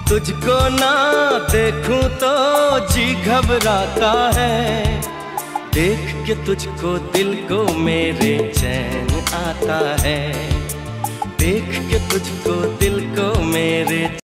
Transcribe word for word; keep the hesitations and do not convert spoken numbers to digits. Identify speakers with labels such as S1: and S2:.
S1: तुझको ना देखूं तो जी घबराता है, देख के तुझको दिल को मेरे चैन आता है, देख के तुझको दिल को मेरे